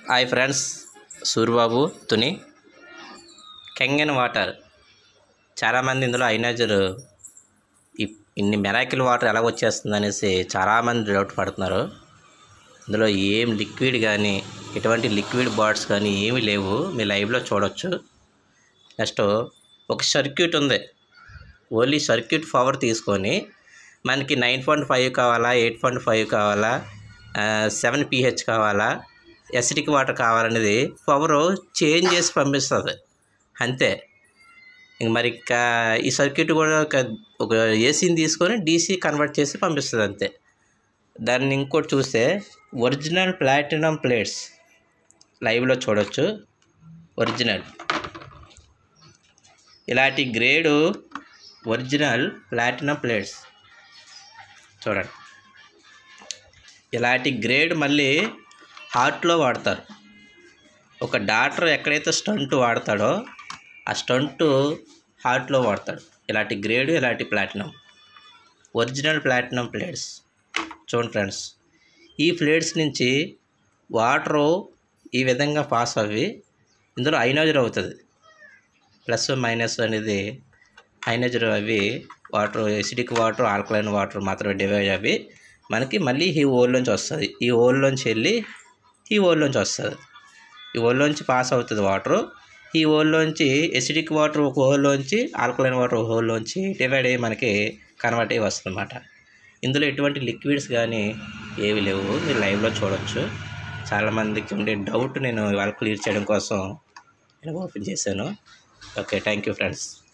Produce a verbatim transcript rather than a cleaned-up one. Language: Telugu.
Hi friends, Suribabu Tuni Kangen water. చాలామంది ఇందులో ఐనజర్ ఇన్ని మెరాకిల్ వాటర్ ఎలా వచ్చేస్తుంది అనేసి చాలామంది డౌట్ పడుతున్నారు. ఇందులో ఏం లిక్విడ్ కానీ ఎటువంటి లిక్విడ్ బాట్స్ కానీ ఏమీ లేవు, మీ లైవ్లో చూడొచ్చు. నెక్స్ట్ ఒక సర్క్యూట్ ఉంది, ఓన్లీ సర్క్యూట్ పవర్ తీసుకొని మనకి నైన్ పాయింట్ ఫైవ్ కావాలా, ఎయిట్ పాయింట్ ఫైవ్ కావాలా, సెవెన్ పీహెచ్ కావాలా, ఎసిడిక్ వాటర్ కావాలనేది పవర్ చేంజ్ చేసి పంపిస్తుంది అంతే. ఇంక మరి ఇంకా ఈ సర్క్యూట్ కూడా ఒక ఏసీని తీసుకొని డీసీ కన్వర్ట్ చేసి పంపిస్తుంది అంతే. దాన్ని ఇంకోటి చూస్తే ఒరిజినల్ ప్లాటినం ప్లేట్స్ లైవ్లో చూడొచ్చు. ఒరిజినల్ ఇలాంటి గ్రేడు ఒరిజినల్ ప్లాటినం ప్లేట్స్ చూడండి. ఇలాంటి గ్రేడ్ మళ్ళీ హార్ట్లో వాడతారు. ఒక డాక్టర్ ఎక్కడైతే స్టంట్ వాడతాడో ఆ స్టంట్ హార్ట్లో వాడతాడు. ఇలాంటి గ్రేడు, ఇలాంటి ప్లాటినం, ఒరిజినల్ ప్లాటినం ప్లేట్స్ చూడండి ఫ్రెండ్స్. ఈ ప్లేట్స్ నుంచి వాటరు ఈ విధంగా పాస్ అవి ఇందులో ఐనజర్ అవుతుంది. ప్లస్ మైనస్ అనేది ఐనజర్ అవి water, acidic water, alkaline water మాత్రమే డివైడ్ అవి మనకి మళ్ళీ ఈ హోల్లోంచి వస్తుంది. ఈ హోల్లోంచి వెళ్ళి ఈ హోల్లోంచి వస్తుంది. ఈ హోల్లోంచి పాస్ అవుతుంది వాటరు. ఈ హోల్లోంచి ఎసిడిక్ వాటర్ ఒక హోల్లోంచి, ఆల్కలైన్ వాటర్ ఒక హోల్లోంచి డివైడ్ అయ్యి మనకి కన్వర్ట్ అయ్యి వస్తుంది అన్నమాట. ఇందులో ఎటువంటి లిక్విడ్స్ కానీ ఏవి లేవు, మీరు లైవ్లో చూడొచ్చు. చాలామందికి ఉండే డౌట్ నేను ఇవాళ క్లియర్ చేయడం కోసం నేను ఓపెన్ చేశాను. Okay, thank you friends.